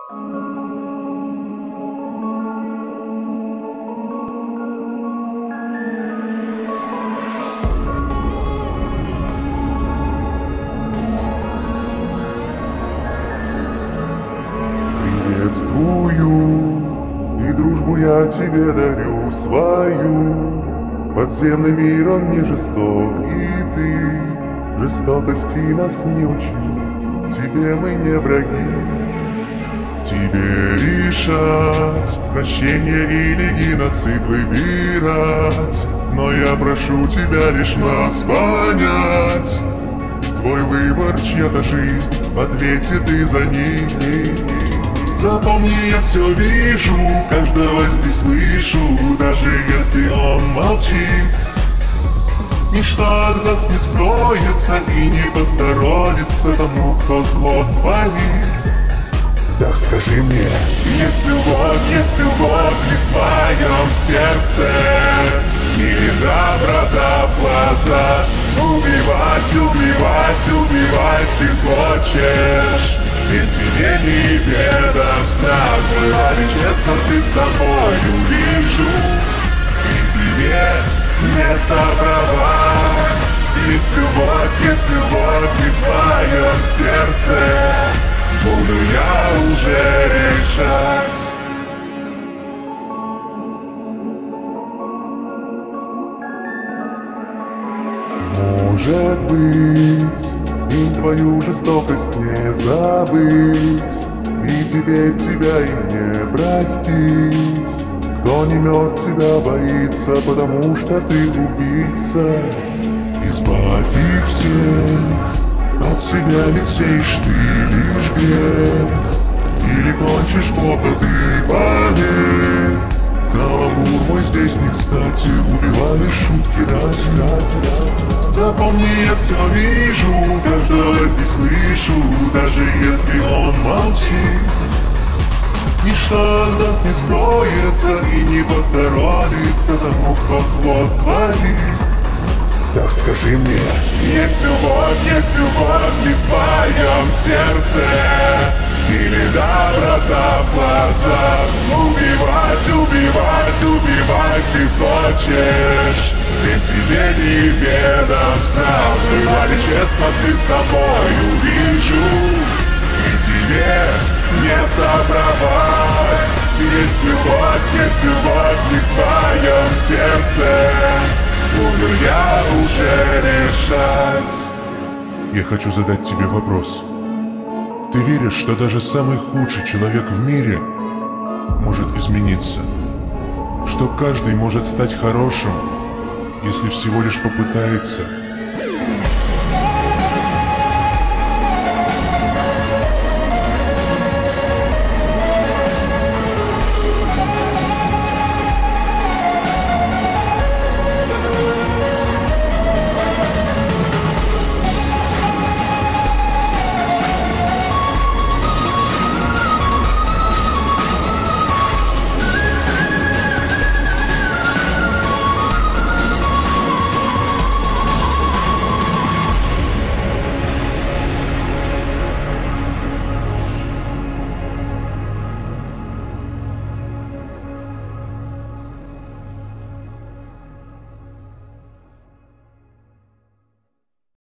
Приветствую, и дружбу я тебе дарю свою. Подземный мир, он не жесток, и ты жестокости нас не учи. Тебе мы не враги. Тебе решать, прощение или геноцид выбирать. Но я прошу тебя лишь нас понять. Твой выбор, чья-то жизнь, в ответе ты за ней. Запомни, я все вижу, каждого здесь слышу, даже если он молчит. Ничто от глаз не скроется и не посторонится тому, кто зло творит. Так скажи мне, есть любовь ли в твоем сердце, или доброта в глазах? Убивать ты хочешь, ведь тебе не ведомство. Говори честно, ты с собой увижу, и тебе место провать. Есть любовь не в твоем сердце, буду я уже решать. Может быть, и твою жестокость не забыть, и теперь тебя и не простить. Кто не мертв, тебя боится, потому что ты убийца. Избавь их всех, от себя ведь сеешь ты лишь грех. Или кончишь плохо ты, поверь. Каламбур мой здесь не кстати, убивали шутки ради. Запомни, я все вижу, каждого здесь слышу, даже если он молчит. Ничто от нас не скроется и не посторонится тому, кто зло творит. Так скажи мне, есть любовь ли в твоем сердце, или доброта в глазах? Убивать ты хочешь, ведь тебе не ведомство. Говори честно, ты с собой увижу, и тебе место провать. Есть любовь ли в твоем сердце, буду я уже решать. Я хочу задать тебе вопрос. Ты веришь, что даже самый худший человек в мире может измениться? Что каждый может стать хорошим, если всего лишь попытается?